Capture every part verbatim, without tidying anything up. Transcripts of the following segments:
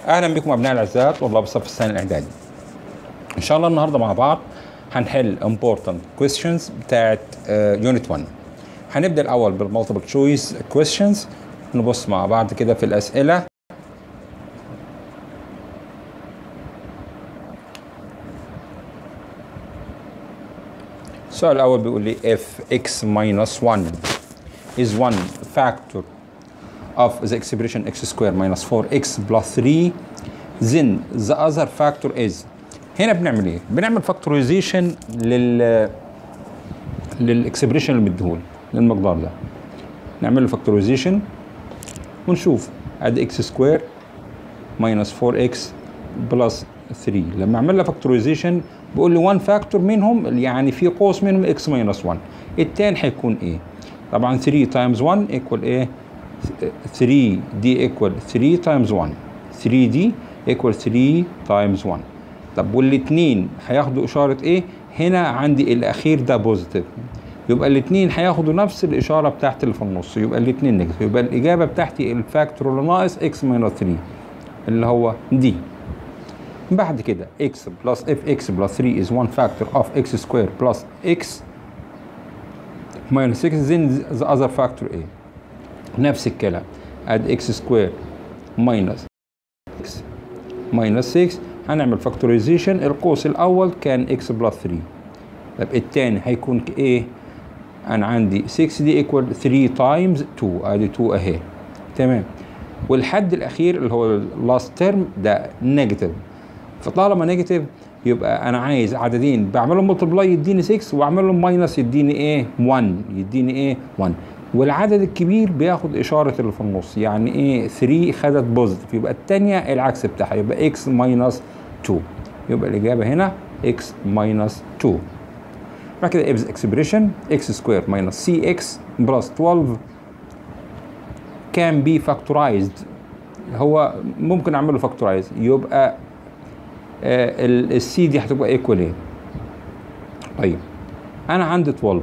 اهلا بكم ابناء الاعزاء طلاب الصف الثاني الاعدادي. ان شاء الله النهارده مع بعض هنحل important questions بتاعت يونت واحد. هنبدا الاول بالمالتيبل تشويس questions، نبص مع بعض كده في الاسئله. السؤال الاول بيقول لي if x minus one is one factor of the expression x squared minus four x plus three then the other factor is. هنا بنعمل ايه؟ بنعمل فاكتورايزيشن لل للاكسبريشن اللي مديهولي للمقدار ده. نعمل له فاكتورايزيشن ونشوف ادي اكس سكوير ماينس فور اكس بلس ثري. لما اعمل له فاكتورايزيشن بيقول لي واحد فاكتور منهم، يعني في قوس منهم اكس ماينس واحد. التاني هيكون ايه؟ طبعا ثري تايمز واحد ايكوال ايه؟ ثري دي ايكوال ثري تايمز واحد. ثري دي ايكوال ثري تايمز واحد. طب والاثنين هياخدوا اشاره ايه؟ هنا عندي الاخير ده بوزيتيف، يبقى الاثنين هياخدوا نفس الاشاره بتاعت اللي في النص، يبقى الاثنين نيجاتيف. يبقى الاجابه بتاعتي الفاكتور اللي ناقص اكس ماينس ثري اللي هو دي. بعد كده x plus if x plus three is one factor of x squared plus x minus six then the other factor ايه؟ نفس الكلام، اد x squared minus x minus six. هنعمل فاكتورايزيشن. القوس الاول كان x plus ثري. طب الثاني هيكون ايه؟ انا عندي ستة دي equal ثري times تو، ادي اتنين اهي. تمام. والحد الاخير اللي هو اللاست تيرم ده نيجاتيف، فطالما نيجاتيف يبقى انا عايز عددين بعملهم ملتبلاي يديني ستة، واعملهم ماينس يديني ايه؟ واحد، يديني ايه؟ واحد. والعدد الكبير بياخد اشاره اللي في النص، يعني ايه؟ ثري خدت بوزيتيف، يبقى الثانيه العكس بتاعها، يبقى اكس ماينس اتنين. يبقى الاجابه هنا اكس ماينس اتنين. بعد كده ابز اكسبريشن اكس سكوير ماينس سي اكس بلس اتناشر كان بي فاكتورايزد. هو ممكن اعمل له فاكتورايز، يبقى آه السي دي هتبقى ايكوال ايه؟ طيب انا عندي اتناشر،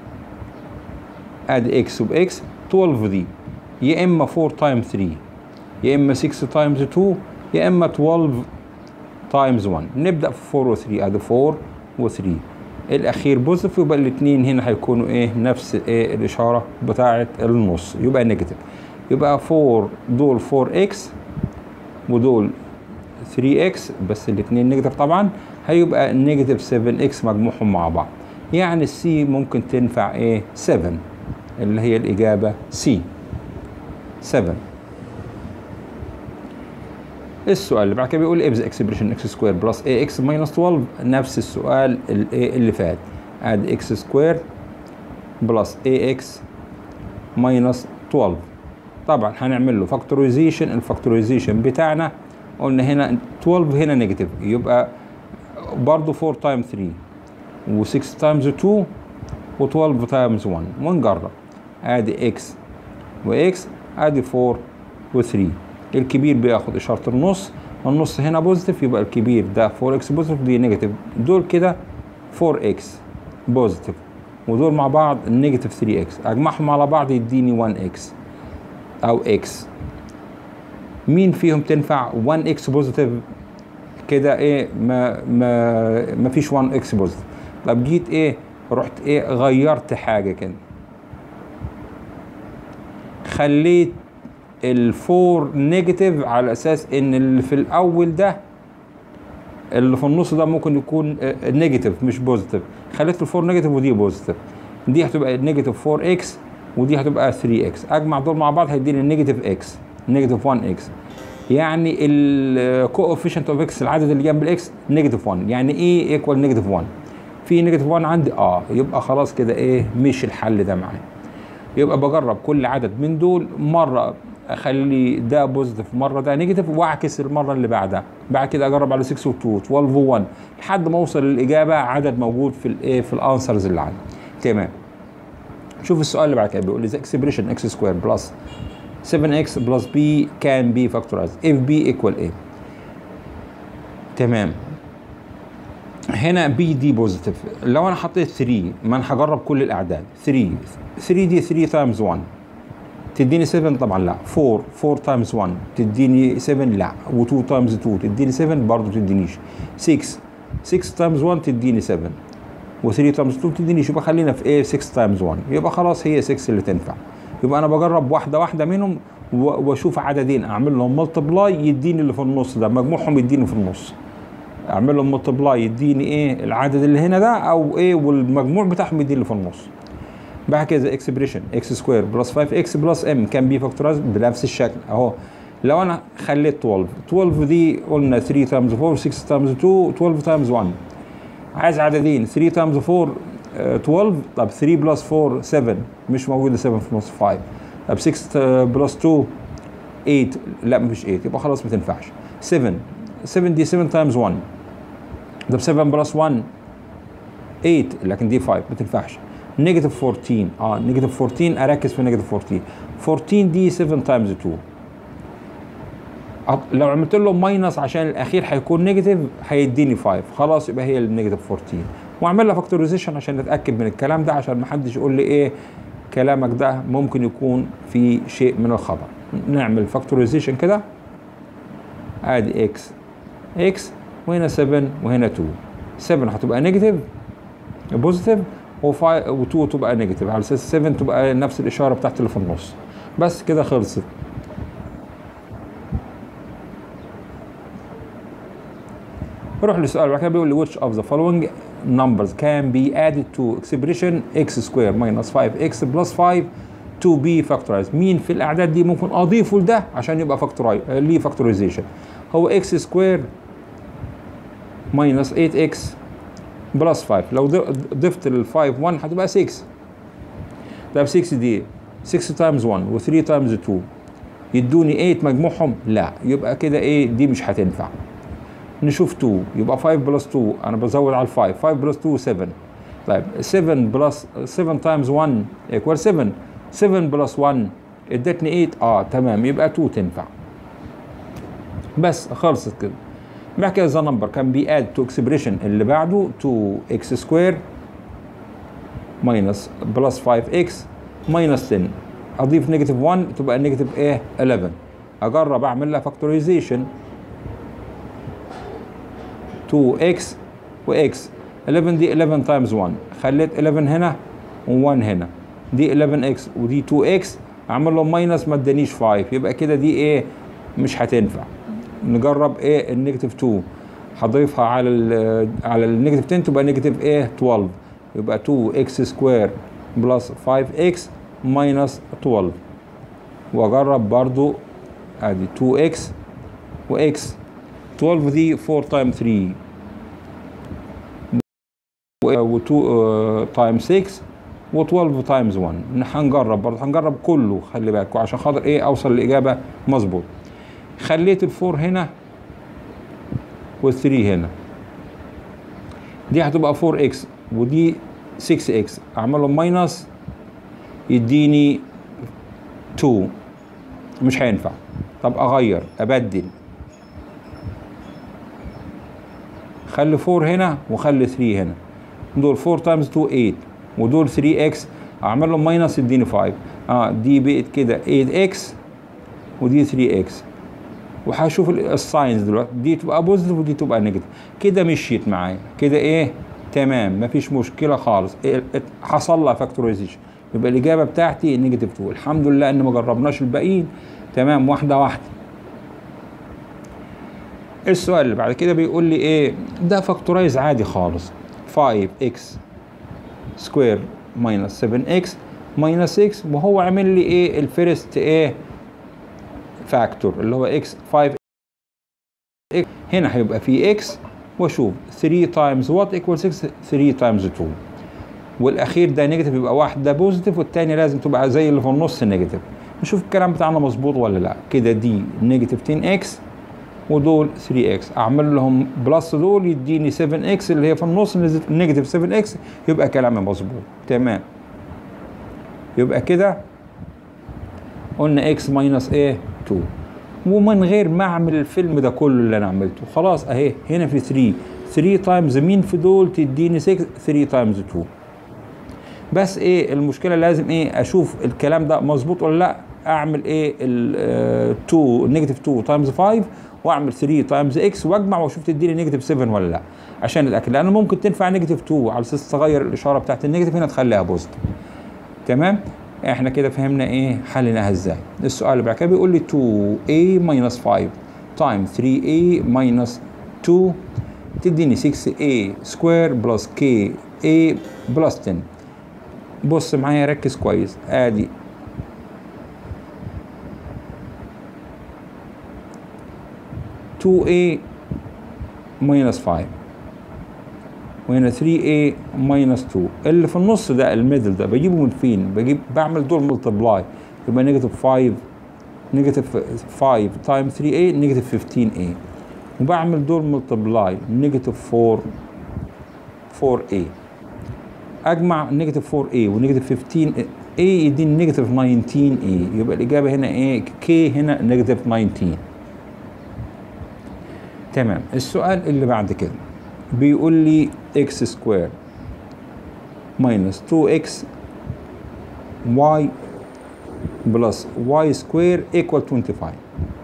ادي اكس وباكس. اتناشر دي يا اما فور تايمز ثري، يا اما ستة تايمز اتنين، يا اما اتناشر تايمز واحد. نبدا في فور و ثري، ادي فور و ثري. الاخير بوزيتيف، يبقى الاثنين هنا هيكونوا ايه؟ نفس ايه الاشاره بتاعه النص، يبقى نيجاتيف. يبقى فور دول فور اكس ودول ثري اكس، بس الاثنين نيجاتيف طبعا، هيبقى نيجاتيف سفن اكس مجموعهم مع بعض. يعني السي ممكن تنفع ايه؟ سفن، اللي هي الاجابه سي سفن. السؤال اللي بعد كده بيقول ابز اكسبريشن اكس سكوير بلس اي اكس ماينس اتناشر. نفس السؤال اللي فات، اد اكس سكوير بلس اي اكس ماينس اتناشر. طبعا هنعمل له فاكتورايزيشن. الفاكتورايزيشن بتاعنا قلنا هنا اتناشر هنا نيجاتيف، يبقى برضه فور تايمز ثري و6 تايمز اتنين و12 تايمز واحد. ونجرب، ادي اكس واكس، ادي فور و3. الكبير بياخد اشاره النص، النص هنا بوزيتيف، يبقى الكبير ده فور اكس بوزيتيف، دي نيجاتيف. دول كده فور اكس بوزيتيف، ودول مع بعض نيجاتيف ثري اكس. اجمعهم على بعض يديني واحد اكس او اكس. مين فيهم تنفع؟ واحد اكس بوزيتيف كده ايه؟ ما ما ما فيش واحد اكس بوزيتيف. طب جيت ايه؟ رحت ايه؟ غيرت حاجه كده، خليت الفور نيجاتيف على اساس ان اللي في الاول ده اللي في النص ده ممكن يكون نيجاتيف مش بوزيتيف. خليت الفور نيجاتيف ودي بوزيتيف، دي هتبقى نيجاتيف فور اكس ودي هتبقى ثري اكس. اجمع دول مع بعض هيديني نيجاتيف اكس، نيجاتيف واحد اكس. يعني الكوفيشنت اوف اكس، العدد اللي جنب الاكس نيجاتيف واحد، يعني ايه ايكوال نيجاتيف واحد؟ في نيجاتيف واحد عندي، اه يبقى خلاص كده ايه؟ مش الحل ده معايا. يبقى بجرب كل عدد من دول، مره اخلي ده بوزيتيف، مره ده نيجاتيف، واعكس المره اللي بعدها. بعد كده اجرب على ستة و اتنين، اتناشر و واحد، لحد ما اوصل للاجابه عدد موجود في الايه؟ في الانسرز اللي عندي. تمام. شوف السؤال اللي بعد كده بيقول لي the expression x squared plus سفن اكس plus b can be factorized if b equal a. تمام. هنا b دي بوزيتيف، لو انا حطيت ثري، ما انا هجرب كل الاعداد. ثري ثري دي ثري تايمز واحد، تديني سبعة طبعا لا. أربعة أربعة تايمز واحد تديني سبعة لا. و2 تايمز اتنين تديني سبعة برضه تدينيش. ستة ستة تايمز واحد تديني سبعة و3 تايمز اتنين تدينيش. يبقى خلينا في ايه ستة تايمز واحد. يبقى خلاص هي ستة اللي تنفع. يبقى انا بجرب واحده واحده منهم واشوف عددين اعمل لهم ملتبلاي يديني اللي في النص ده، مجموعهم يديني في النص. اعمل لهم ملتبلاي يديني ايه العدد اللي هنا ده او ايه، والمجموع بتاعهم يديني اللي في النص. بعد كده اكسبريشن اكس سكوير بلس خمسة اكس بلس ام كان بي فاكتورايز بنفس الشكل اهو. لو انا خليت اتناشر اتناشر دي قلنا ثلاثة تايمز أربعة ستة تايمز اتنين اتناشر تايمز واحد. عايز عددين ثلاثة تايمز أربعة اتناشر. طب ثلاثة بلس أربعة سبعة مش موجوده. سبعة بلس خمسة. طب ستة بلس اتنين تمانية لا مفيش تمانية يبقى خلاص ما تنفعش. سبعة سبعة دي سبعة تايمز واحد. طب سبعة بلس واحد تمانية لكن دي خمسة ما تنفعش. نيجاتيف أربعتاشر اه نيجاتيف أربعتاشر اركز في نيجاتيف أربعتاشر. أربعتاشر دي سبعة تايمز اتنين. لو عملت له ماينس عشان الاخير هيكون نيجاتيف هيديني خمسة. خلاص يبقى هي النيجاتيف أربعتاشر. واعمل لها فاكتورايزيشن عشان نتاكد من الكلام ده، عشان ما حدش يقول لي ايه كلامك ده ممكن يكون في شيء من الخطا. نعمل فاكتورايزيشن كده. ادي اكس اكس وهنا سبعة وهنا اتنين. سبعة هتبقى نيجاتيف بوزيتيف و2 تبقى نيجاتيف على اساس سبعة تبقى نفس الاشاره بتاعت اللي في النص. بس كده خلصت. نروح للسؤال بعد كده. بيقول لي which of the following numbers can be added to expression x square minus five x plus five to be factorized. مين في الاعداد دي ممكن اضيفه لده عشان يبقى فاكتوراي ليه فاكتورايزيشن؟ هو x square minus eight x plus خمسة. لو ضفت ال خمسة واحد هتبقى ستة. طب ستة دي ستة تايمز واحد و ثلاثة تايمز اتنين يدوني تمانية مجموعهم لا. يبقى كده ايه دي مش هتنفع. نشوف اتنين يبقى خمسة بلس اتنين انا بزود على خمسة. خمسة بلس اتنين سبعة. طيب سبعة بلس سبعة تايمز واحد ايكوال سبعة. سبعة بلس واحد ادتني تمانية اه تمام. يبقى اتنين تنفع. بس خلصت كده. بعد كده ذا نمبر كان بي اد تو اكسبريشن اللي بعده تو اكس سكوير ماينس بلس خمسة اكس ماينس عشرة. اضيف نيجاتيف واحد تبقى نيجاتيف ايه حداشر. اجرب اعمل لها فاكتورايزيشن تو اكس واكس. حداشر دي حداشر تايمز واحد. خليت حداشر هنا و1 هنا. دي حداشر اكس ودي اتنين اكس. اعمل له ماينس ما ادانيش خمسة. يبقى كده دي ايه مش هتنفع. نجرب ايه النيجاتيف اتنين. هضيفها على ال على النيجاتيف عشرة تبقى نيجاتيف ايه اتناشر. يبقى اتنين اكس سكوير بلس خمسة اكس ماينس اتناشر. واجرب برضو ادي اتنين اكس واكس. اتناشر دي أربعة تايم ثلاثة و اتنين تايم ستة و12 تايمز واحد. هنجرب برضه هنجرب كله خلي بالكوا عشان خاطر ايه اوصل لاجابه مظبوط. خليت الفور هنا والثري هنا. دي هتبقى أربعة اكس ودي ستة اكس. اعملهم ماينس يديني اتنين. مش هينفع. طب اغير ابدل. خلي أربعة هنا وخلي ثلاثة هنا. دول أربعة تايمز اتنين تمانية ودول ثلاثة اكس. اعمل لهم ماينس يديني خمسة. اه دي بقت كده تمانية اكس ودي ثلاثة اكس. وهشوف الساينز دلوقتي. دي تبقى بوزيتيف ودي تبقى نيجاتيف. كده مشيت معايا كده ايه تمام مفيش مشكله خالص. إيه حصل لها فاكتورايزيشن. يبقى الاجابه بتاعتي نيجاتيف اتنين. الحمد لله ان ما جربناش الباقيين. تمام واحده واحده. السؤال اللي بعد كده بيقول لي ايه ده فاكتورايز عادي خالص. خمسة اكس سكوير ماينس سبعة اكس ماينس ستة. وهو عامل لي ايه الفيرست ايه فاكتور اللي هو اكس خمسة اكس. هنا هيبقى في اكس واشوف ثلاثة تايمز وات ايكوال ستة. ثلاثة تايمز اتنين والاخير ده نيجاتيف يبقى واحد ده بوزيتيف والتاني لازم تبقى زي اللي في النص نيجاتيف. نشوف الكلام بتاعنا مظبوط ولا لا. كده دي نيجاتيف عشرة اكس ودول ثلاثة اكس. اعمل لهم بلس دول يديني سبعة اكس اللي هي في النص نيجاتيف سبعة اكس. يبقى كلامي مظبوط تمام. يبقى كده قلنا اكس ماينس ايه اتنين. ومن غير ما اعمل الفيلم ده كله اللي انا عملته خلاص اهي هنا في ثلاثة. ثلاثة تايمز مين في دول تديني ستة. ثلاثة تايمز اتنين. بس ايه المشكله لازم ايه اشوف الكلام ده مظبوط ولا لا. اعمل ايه ال اتنين نيجاتيف اتنين تايمز خمسة واعمل تلاتة تايمز اكس واجمع واشوف تديني نيجاتيف سبعة ولا لا عشان اتاكد، لان ممكن تنفع نيجاتيف اتنين على اساس تغير الاشاره بتاعت النيجاتيف هنا تخليها بوزيتيف. تمام؟ احنا كده فهمنا ايه حليناها ازاي. السؤال اللي بعد كده بيقول لي اتنين اي ماينس خمسة تايم تلاتة اي ماينس اتنين تديني ستة اي سكوير بلس كي اي بلس عشرة. بص معايا ركز كويس، ادي اتنين اي ماينس خمسة وهنا تلاتة اي ماينس اتنين، اللي في النص ده الميدل ده بجيبه من فين؟ بجيب بعمل دول ملتبلاي يبقى نيجاتيف خمسة نيجاتيف خمسة تايم تلاتة اي نيجاتيف خمستاشر اي، وبعمل دول ملتبلاي نيجاتيف أربعة أربعة اي، اجمع نيجاتيف أربعة اي ونيجاتيف خمستاشر اي يديني نيجاتيف تسعتاشر اي، يبقى الاجابه هنا ايه؟ كي هنا نيجاتيف تسعتاشر. تمام. السؤال اللي بعد كده بيقول لي اكس سكوير ماينس اتنين اكس واي بلس واي سكوير ايكوال خمسة وعشرين.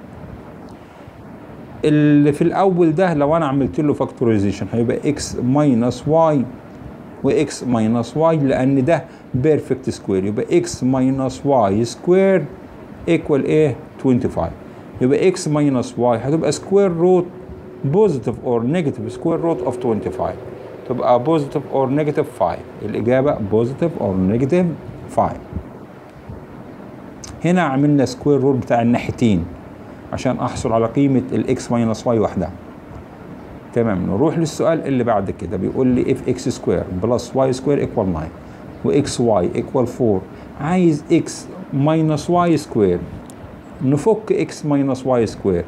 اللي في الاول ده لو انا عملت له فاكتورايزيشن هيبقى اكس ماينس واي واكس ماينس واي، لان ده بيرفكت سكوير، يبقى اكس ماينس واي سكوير ايكوال ايه؟ خمسة وعشرين. يبقى اكس ماينس واي هتبقى سكوير روت بوزيتيف اور نيجاتيف سكوير روت اوف خمسة وعشرين، تبقى بوزيتيف اور نيجاتيف خمسة. الاجابه بوزيتيف اور نيجاتيف خمسة. هنا عملنا سكوير روت بتاع الناحيتين عشان احصل على قيمه الاكس ماينس واي وحدها. تمام. نروح للسؤال اللي بعد كده بيقول لي اف اكس سكوير بلس واي سكوير ايكوال تسعة واكس واي ايكوال أربعة، عايز اكس ماينس واي سكوير. نفك اكس ماينس واي سكوير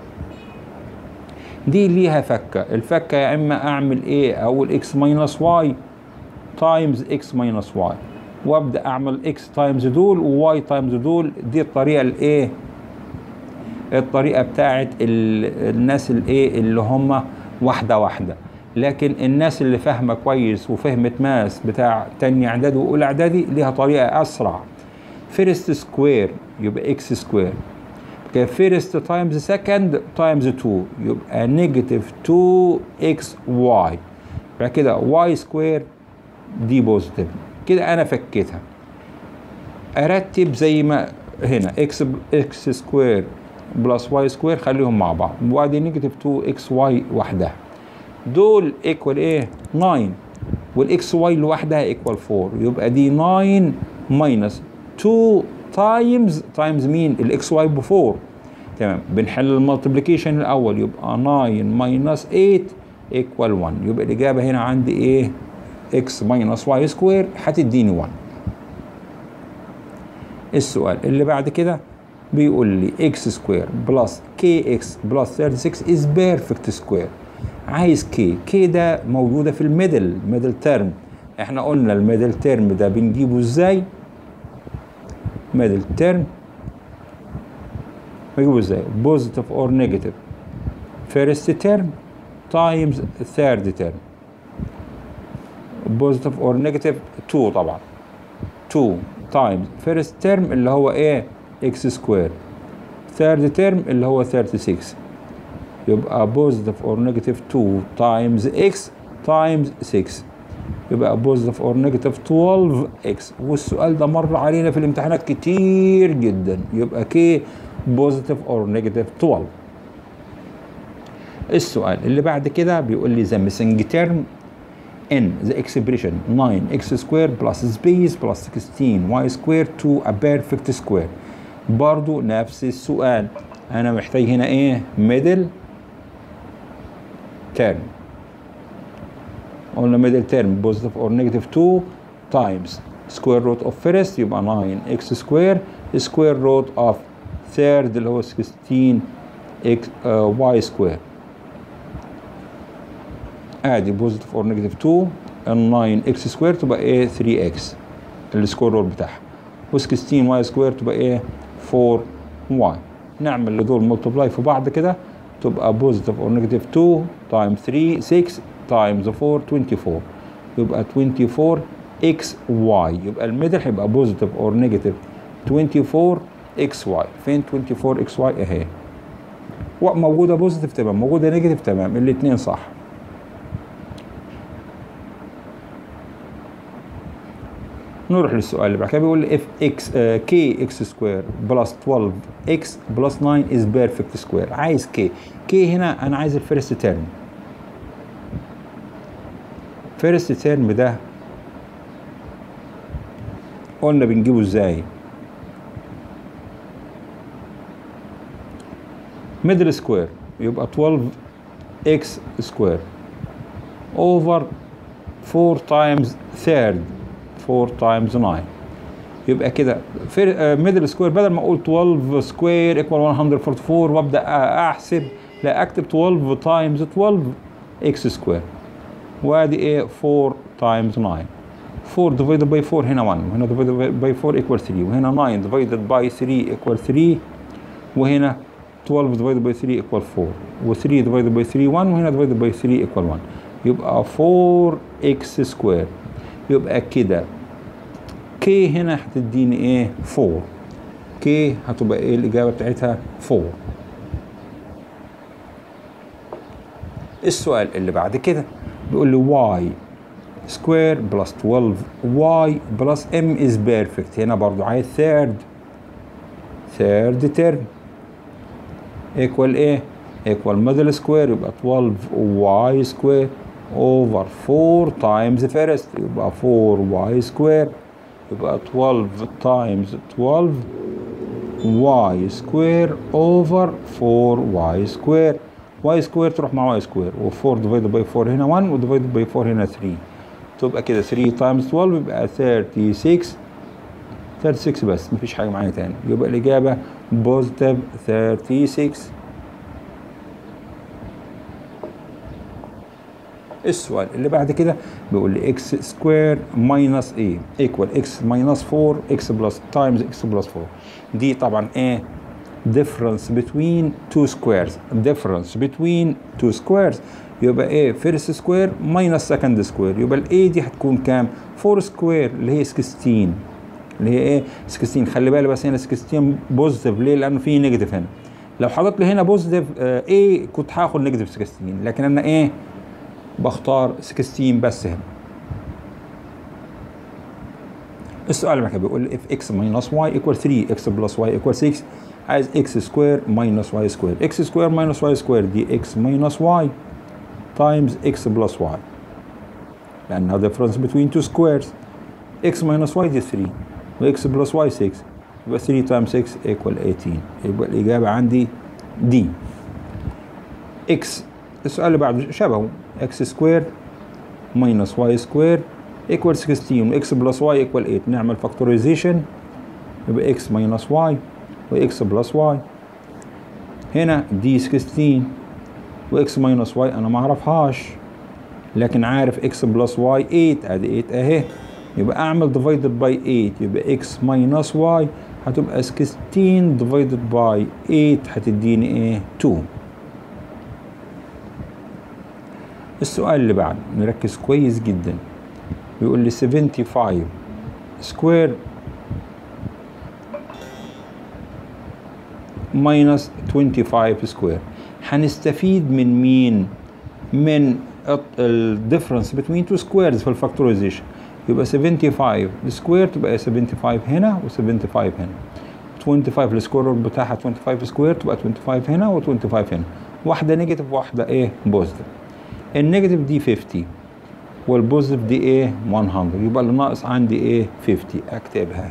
دي ليها فكه، الفكه يا اما اعمل ايه؟ اقول اكس ماينس واي تايمز اكس ماينس واي وابدا اعمل اكس تايمز دول وواي تايمز دول. دي الطريقه الايه؟ الطريقه بتاعت الناس الايه اللي هم واحده واحده، لكن الناس اللي فاهمه كويس وفهمت ماس بتاع تاني اعدادي واولى اعدادي ليها طريقه اسرع. فيرست سكوير يبقى اكس سكوير، فيرست تايمز سكند تايمز اتنين يبقى نيجاتيف اتنين اكس واي، بعد كده واي سكوير دي بوزيتيف. كده انا فكيتها. ارتب زي ما هنا اكس اكس سكوير بلس واي سكوير خليهم مع بعض، وبعدين نيجاتيف اتنين اكس واي وحدها، دول ايكوال ايه؟ تسعة، والاكس واي لوحدها ايكوال أربعة، يبقى دي تسعة ماينس اتنين تايمز تايمز مين؟ الاكس واي ب أربعة. تمام. بنحل المالتيبليكيشن الاول يبقى تسعة ماينس تمانية ايكوال واحد، يبقى الاجابه هنا عندي ايه؟ اكس ماينس واي سكوير هتديني واحد. السؤال اللي بعد كده بيقول لي اكس سكوير بلس كي اكس بلس ستة وثلاثين از بيرفكت سكوير. عايز كي، كي ده موجوده في الميدل ميدل تيرم. احنا قلنا الميدل تيرم ده بنجيبه ازاي؟ ميدل تيرم بنجيبه ازاي؟ بوزيتيف اور نيجاتيف فيرست تيرم تايمز ثيرد تيرم. بوزيتيف اور نيجاتيف اتنين طبعا، اتنين تايمز فيرست تيرم اللي هو ايه؟ اكس سكوير، ثيرد تيرم اللي هو ستة وثلاثين، يبقى بوزيتيف اور نيجاتيف اتنين تايمز اكس تايمز ستة، يبقى بوزيتيف اور نيجاتيف اتناشر اكس. والسؤال ده مر علينا في الامتحانات كتير جدا، يبقى كي بوزيتيف اور نيجاتيف اتناشر. السؤال اللي بعد كده بيقول لي ذا ميسنج تيرم ان ذا اكسبريشن تسعة اكس سكوير بلس سبيس بلس ستاشر واي سكوير تو ا بيرفكت سكوير. برضو نفس السؤال، انا محتاج هنا ايه؟ ميدل تيرم. قلنا ميدل تيرم بوزيتيف اور نيجاتيف اتنين تايمز سكوير روت اوف فيرست يبقى تسعة اكس سكوير سكوير روت اوف ثيرد اللي هو ستاشر اكس واي سكوير. ادي بوزيتيف اور نيجاتيف اتنين تسعة اكس سكوير تبقى ايه؟ تلاتة اكس السكوير روت بتاعها، و16 واي سكوير تبقى ايه؟ أربعة واي. نعمل لدول ملتبلاي في بعض كده تبقى بوزيتيف اور نيجاتيف اتنين تايمز تلاتة ستة تايمز أربعة اربعة وعشرين، يبقى اربعة وعشرين اكس واي. يبقى الميدل هيبقى بوزيتيف اور نيجاتيف اربعة وعشرين اكس واي. فين أربعة وعشرين اكس واي؟ اهي. موجوده بوزيتيف تمام، موجوده نيجاتيف تمام، الاثنين صح. نروح للسؤال اللي بعد كده. بيقول لي اف اكس كي اكس سكوير بلس اتناشر اكس بلس تسعة از بيرفكت سكوير. عايز كي. كي هنا انا عايز الفيرست تيرم. فيرست تيرم ده قلنا بنجيبه ازاي؟ ميدل سكوير، يبقى اتناشر اكس سكوير اوفر فور تايمز ثيرد، فور تايمز تسعة. يبقى كده ميدل سكوير بدل ما اقول اتناشر سكوير ايكوال مية واربعة وأربعين وابدا احسب، لا اكتب اتناشر تايمز اتناشر اكس سكوير، وادي ايه فور تايمز تسعة. فور ديفايدد باي فور هنا واحد، وهنا ديفايدد باي فور ايكوال ثلاثة، وهنا تسعة ديفايدد باي ثلاثة ايكوال ثلاثة، وهنا اتناشر ديفايدد باي ثلاثة ايكوال أربعة، و3 ديفايدد باي ثلاثة واحد، وهنا ديفايدد باي ثلاثة ايكوال واحد، يبقى فور اكس سكوير. يبقى كده كي هنا هتديني ايه؟ أربعة. كي هتبقى ايه الاجابه بتاعتها؟ أربعة. السؤال اللي بعد كده بيقول لي واي سكوير بلس اتناشر واي بلس ام از بيرفكت. هنا برضو عايز ثيرد ثيرد تيرم ايكوال ايه؟ ايكوال ميدل سكوير، يبقى اتناشر واي سكوير اوفر فور تايمز فيرست، يبقى فور واي سكوير، يبقى اتناشر تايمز اتناشر واي سكوير اوفر فور واي سكوير. واي سكوير تروح مع واي سكوير، و4 ديفايدد باي فور هنا واحد، وديفايدد باي فور هنا ثلاثة، تبقى كده ثلاثة تايمز اتناشر يبقى ستة وثلاثين. ستة وثلاثين بس، مفيش حاجه معايا تاني، يبقى الاجابه بوزيتيف ستة وثلاثين. السؤال اللي بعد كده بيقول لي اكس سكوير ماينس ايه ايكوال اكس ماينس أربعة اكس بلس تايمز اكس بلس أربعة. دي طبعا ايه؟ difference between two squares. difference between two squares يبقى ايه؟ first square minus second square. يبقى الاي دي هتكون كام؟ أربعة سكوير اللي هي ستاشر، اللي هي ايه؟ ستاشر. خلي بالك بس هنا ستاشر بوزيتيف، ليه؟ لانه في نيجاتيف هنا. لو حضرت لي هنا بوزيتيف ايه كنت هاخد نيجاتيف ستاشر، لكن انا ايه؟ بختار ستاشر بس هنا. السؤال اللي بيقول لي if x minus y equal ثلاثة x plus y equal ستة، عايز x سكوير minus y سكوير. x سكوير minus y سكوير دي x minus y times x plus y، لأنها difference between two squares. x minus y دي ثلاثة، و x plus y ستة، يبقى ثلاثة times ستة equal ثمانية. يبقى الإجابة عندي دي. x السؤال اللي بعده شبهه، x سكوير minus y سكوير equal ستاشر، و x plus y equal ثمانية. نعمل فاكتورايزيشن، يبقى x minus y و x plus y. هنا دي ستاشر و x minus y أنا ما أعرفهاش، لكن عارف x plus y ثمانية، أدي ثمانية أهي. يبقى أعمل divided by ثمانية، يبقى x minus y هتبقى ستاشر divided by ثمانية هتديني إيه؟ اتنين. السؤال اللي بعده نركز كويس جدا، بيقول لي خمسة وسبعين سكوير ماينس خمسة وعشرين سكوير. هنستفيد من مين؟ من الديفرنس بين تو سكويرز في الفاكتورايزيشن. يبقى خمسة وسبعين سكوير تبقى خمسة وسبعين هنا و75 هنا، خمسة وعشرين السكوير بتاعها خمسة وعشرين سكوير تبقى خمسة وعشرين هنا و25 هنا، واحده نيجاتيف واحده ايه؟ بوزيتيف. النيجاتيف دي خمسين والبوزيتيف دي ايه؟ مية، يبقى اللي ناقص عندي ايه؟ خمسين. اكتبها.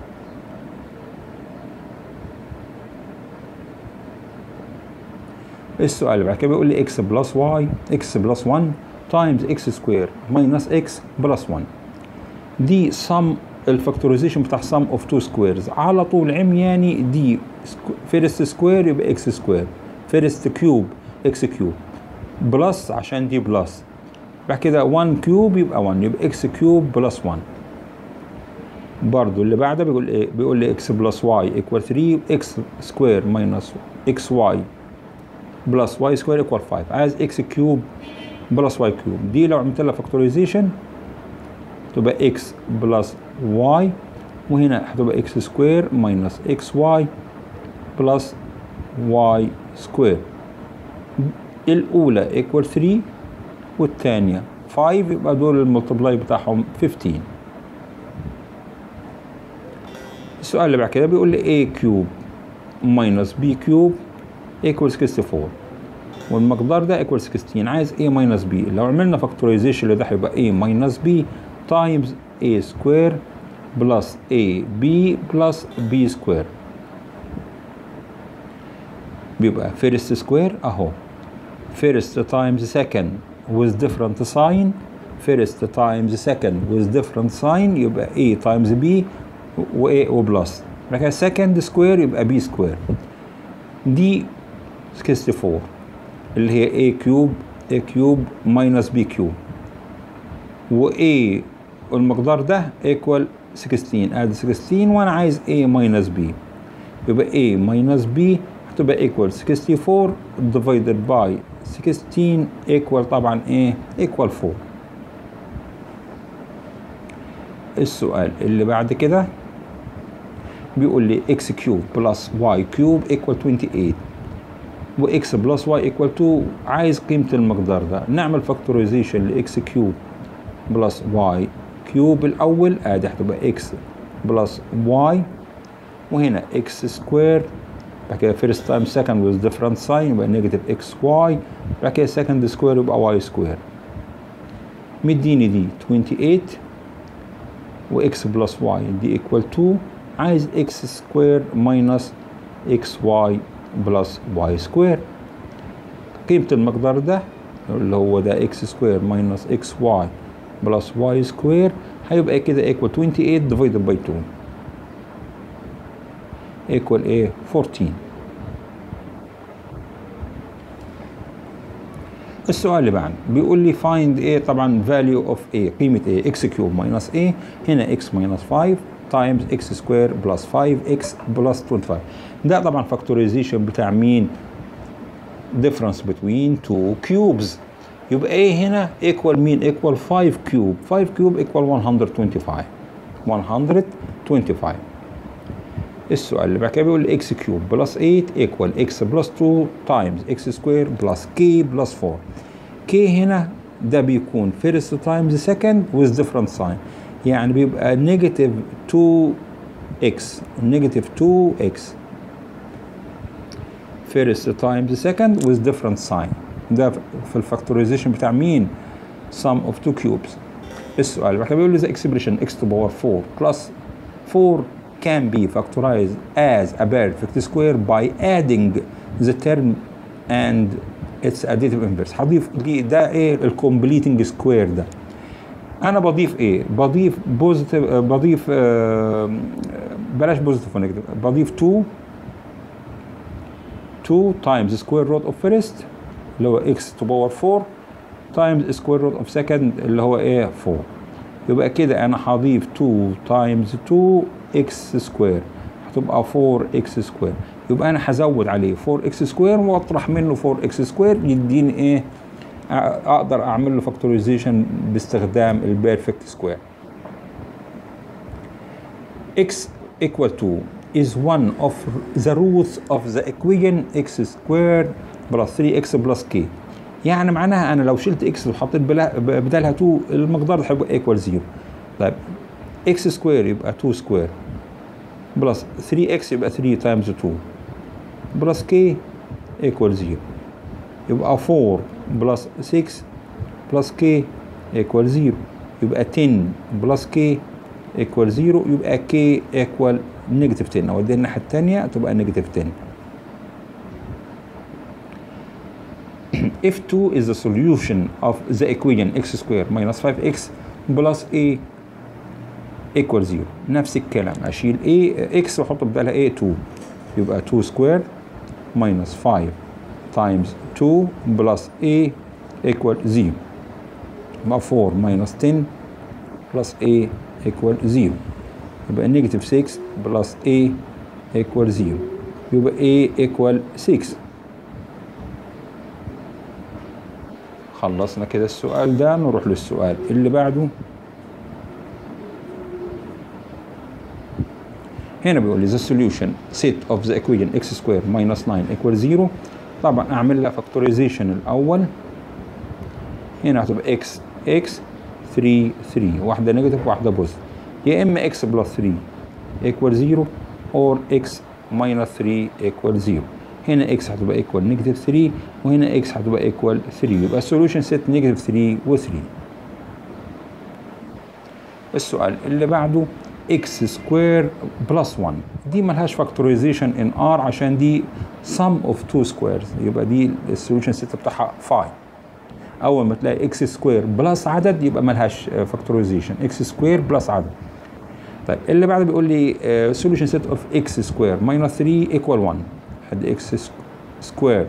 السؤال اللي بعد كده بيقول لي x بلس y x بلس واحد تايمز x سكوير ماينس x بلس واحد. دي sum الفاكتورايزيشن بتاع sum of two squares على طول عمياني. دي فيرست سكوير يبقى x سكوير، فيرست كيوب x كيوب، بلس عشان دي بلس، بعد كده واحد كيوب يبقى واحد، يبقى x كيوب بلس واحد. برضو اللي بعده بيقول ايه؟ بيقول لي x بلس y ايكوال ثلاثة، x سكوير ماينس xy بلس y سكوير ايكوال خمسة. عايز x كيوب بلس y كيوب. دي لو عملت لها فاكتورايزيشن تبقى x بلس y وهنا هتبقى اكس سكوير ماينس اكس واي بلس واي سكوير. الاولى ايكوال ثري والثانيه فايف، يبقى دول الملتبلاي بتاعهم خمستاشر. السؤال اللي بعد كده بيقول لي a كيوب ماينس b كيوب ايكوال ستة وستين، والمقدار ده ايكوال ستاشر. عايز a ماينس b. لو عملنا فاكتورايزيشن لده هيبقى a ماينس b تايمز a سكوير بلس ab بلس b سكوير. بيبقى فيرست سكوير اهو، first times second with different sign، first times second with different sign يبقى a times b و a و بلس. بعد كده second سكوير يبقى b سكوير. دي ستة وستين اللي هي a كيوب a كيوب minus b كيوب، و a والمقدار ده equal ستاشر. ادي ستاشر وانا عايز a minus b، يبقى a minus b هتبقى equal ستة وستين divided by ستاشر equal طبعا ايه equal فور. السؤال اللي بعد كده بيقول لي x كيوب بلس y كيوب equal ثمانية وعشرين و x بلس y equal اتنين. عايز قيمة المقدار ده. نعمل فاكتورايزيشن ل x كيوب بلس y كيوب الأول، ادي هتبقى x بلس y، وهنا x سكوير، بعد كده first time second with different sign يبقى نيجاتيف xy، بعد كده second سكوير يبقى y سكوير. مديني دي ثمانية وعشرين و x بلس y دي equal اتنين. عايز x سكوير ماينس xy بلس y سكوير. قيمة المقدار ده اللي هو ده x سكوير ماينس xy بلس y سكوير هيبقى كده equal ثمانية وعشرين divided by اتنين equal ايه أربعتاشر. السؤال اللي بعده بيقول لي find ايه طبعا value of a، قيمة ايه x كيوب minus a، هنا x minus خمسة times x سكوير بلس خمسة x بلس خمسة وعشرين. ده طبعا فاكتورايزيشن بتاع مين؟ difference between two cubes. يبقى ايه هنا equal مين؟ equal خمسة كيوب، خمسة كيوب equal مية وخمسة وعشرين. مية وخمسة. السؤال اللي بعد كده بيقول x كيوب بلس ثمانية equal x بلس اتنين times x سكوير بلس k بلس أربعة. k هنا ده بيكون first times second with different sign، يعني بيبقى نيجاتيف تو إكس، نيجاتيف تو إكس first times second with different sign. ده في الفاكتورايزيشن بتاع مين؟ sum of two cubes. السؤال اللي بعد كده بيقول لي the expression x to power four plus four can be factorized as a perfect square by adding the term and its additive inverse. هضيف لي ده ايه الكومبليتنج سكوير ده. انا بضيف ايه؟ بضيف بوزيتيف، بضيف آه بلاش بوزيتيف ونيجاتيف، بضيف اتنين اتنين times square root of first اللي هو x to power four times square root of second اللي هو ايه four. يبقى كده انا هضيف اتنين times اتنين x سكوير هتبقى فور إكس سكوير. يبقى انا هزود عليه فور إكس سكوير واطرح منه فور إكس سكوير يديني ايه؟ اقدر اعمل له فاكتورايزيشن باستخدام البيرفكت سكوير. x equal to is one of the roots of the equation x squared plus ثري إكس plus k. يعني معناها انا لو شلت x وحطيت بدالها اتنين المقدار هيبقى equal زيرو. طيب x سكوير يبقى اتنين سكوير بلس ثري إكس يبقى ثري times اتنين بلس k equal زيرو. يبقى فور بلس ستة بلس k equal زيرو. يبقى عشرة بلس k equal زيرو. يبقى k equal نيجاتيف عشرة. اوديها الناحية التانية تبقى نيجاتيف عشرة. if two is the solution of the equation x squared minus five x plus a equal زيرو. نفس الكلام اشيل a x واحط بدالها a اتنين يبقى اتنين سكوير minus five times two plus a equal زيرو. يبقى فور minus عشرة plus a equal زيرو. يبقى negative ستة plus a equal زيرو. يبقى a equal ستة. خلصنا كده السؤال ده. نروح للسؤال اللي بعده. هنا بيقول لي the solution set of the equation x square minus nine equals zero. طبعا اعمل لها فاكتورايزيشن الاول. هنا هتبقى x x ثلاثة ثلاثة، واحده نيجاتيف واحده بوزيتيف، يا اما x بلس ثلاثة equal zero or x minus ثلاثة equal zero. هنا x هتبقى equal نيجاتيف ثلاثة وهنا x هتبقى equal ثلاثة، يبقى السوليوشن سيت نيجاتيف ثلاثة و ثلاثة. السؤال اللي بعده x سكوير بلس واحد، دي ملهاش فاكتورايزيشن ان r عشان دي sum of two squares، يبقى دي السوليوشن سيت بتاعها خمسة. اول ما تلاقي x سكوير بلس عدد يبقى ملهاش فاكتورايزيشن، x سكوير بلس عدد. طيب اللي بعده بيقول لي solution set of x سكوير minus ثلاثة equal واحد. حد x سكوير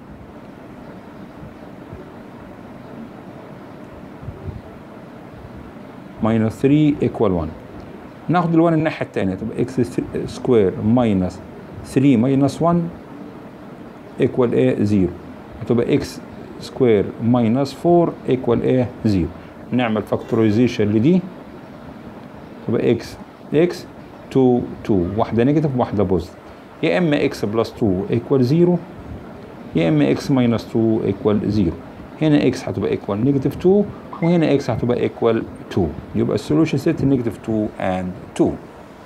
minus ثلاثة equal واحد. ناخد ال1 الناحية التانية تبقى x سكوير minus ثلاثة minus واحد equal ايه زيرو. هتبقى x سكوير minus أربعة equal ايه زيرو. نعمل فاكتورايزيشن لدي تبقى x x اتنين اتنين، واحدة نيجاتيف واحدة بوزيتيف، يا اما x بلس اتنين equal زيرو يا اما x minus اتنين equal زيرو. هنا x هتبقى equal نيجاتيف اتنين وهنا x هتبقى equal اتنين، يبقى السوليوشن سيت نيجاتيف اتنين and اتنين.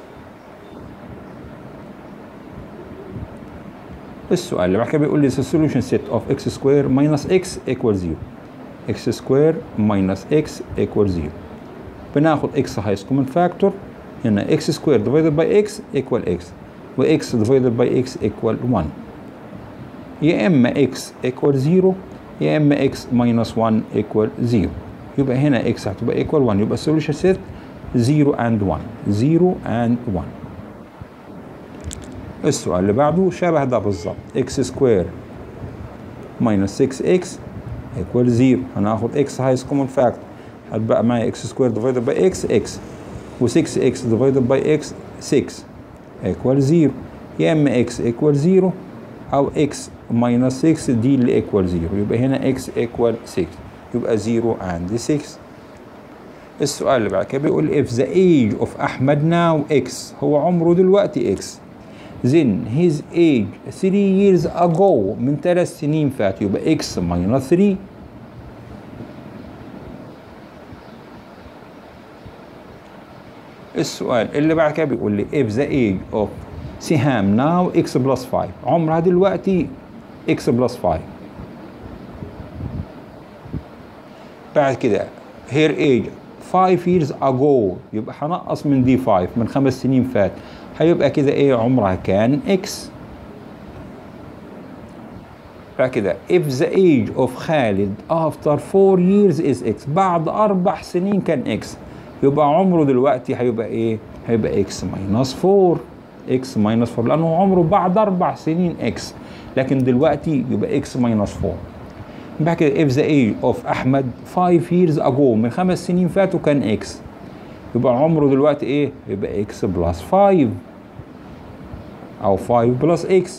السؤال اللي بعد كده بيقول لي the solution set of x square minus x equal زيرو. x square minus x equal زيرو. بناخد x highest common factor. هنا x square divided by x equal x و x divided by x equal واحد. يا اما x equal زيرو يا اما x minus واحد equal زيرو. يبقى هنا x هتبقى equal واحد، يبقى السوليوشن سيت زيرو and واحد، زيرو and واحد. السؤال اللي بعده شبه ده بالظبط، x سكوير minus ستة x equal زيرو. هناخد x highest common factor، هتبقى معايا x سكوير divided by x x و ستة x divided by x ستة equal زيرو. يا اما x equal زيرو او x minus ستة دي اللي equal زيرو، يبقى هنا x equal ستة، يبقى زيرو and ستة. السؤال اللي بعد كده بيقول if the age of أحمد now x، هو عمره دلوقتي x، then his age three years ago من ثلاث سنين فات، يبقى x minus ثلاثة. السؤال اللي بعد كده بيقول لي if the age of سهام now x plus خمسة، عمرها دلوقتي x plus خمسة. بعد كده her age five years ago، يبقى هنقص من دي خمسة من خمس سنين فات، هيبقى كده ايه عمرها كان x. بعد كده if the age of خالد after four years is x، بعد اربع سنين كان x، يبقى عمره دلوقتي هيبقى ايه؟ هيبقى x minus أربعة، x minus أربعة لانه عمره بعد اربع سنين x، لكن دلوقتي يبقى x minus أربعة. بعد كده if the age of احمد five years ago من خمس سنين فاتوا كان x، يبقى عمره دلوقتي ايه؟ يبقى x plus خمسة او خمسة plus x.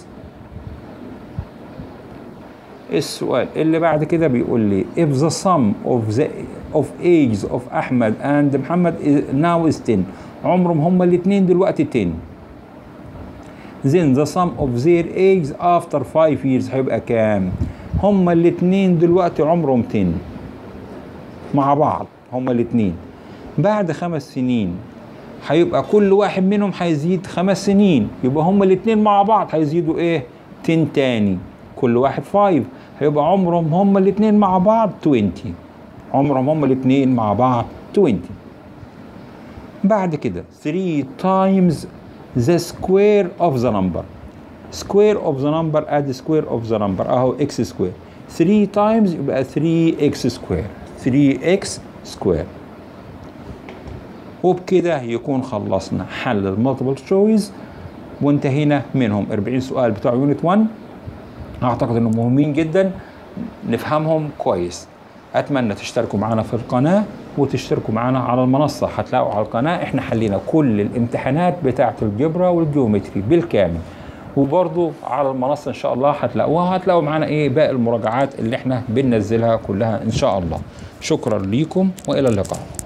السؤال اللي بعد كده بيقول لي if the sum of the of ages of احمد and محمد now is ten، عمرهم هما الاثنين دلوقتي عشرة، then the sum of their ages after five years هيبقى كام؟ هما الاثنين دلوقتي عمرهم عشرة مع بعض، هما الاثنين بعد خمس سنين هيبقى كل واحد منهم هيزيد خمس سنين، يبقى هما الاثنين مع بعض هيزيدوا ايه؟ عشرة تاني، كل واحد خمسة، هيبقى عمرهم هما الاثنين مع بعض عشرين، عمرهم هما الاثنين مع بعض عشرين. بعد كده three times the square of the number، square of the number add square of the number اهو x square، three times يبقى three x square، three x square. وبكده يكون خلصنا حل المالتيبل تشويس وانتهينا منهم أربعين سؤال بتوع يونت واحد. اعتقد انهم مهمين جدا نفهمهم كويس. اتمنى تشتركوا معنا في القناه وتشتركوا معنا على المنصه، هتلاقوا على القناه احنا حلينا كل الامتحانات بتاعه الجبرا والجيومتري بالكامل، وبرضو على المنصه ان شاء الله هتلاقوها، هتلاقوا معنا ايه باقي المراجعات اللي احنا بننزلها كلها ان شاء الله. شكرا ليكم والى اللقاء.